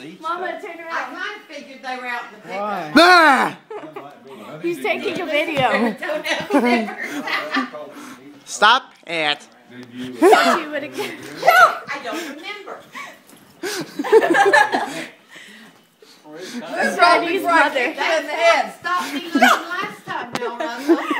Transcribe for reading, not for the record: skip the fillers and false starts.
Mama, turn I around. kind of figured they were out in the pickup. Why? Ah! He's taking a video. Don't have never. Stop it. She would have. I don't remember. Freddie's mother. That stopped me last time, Bill Russell.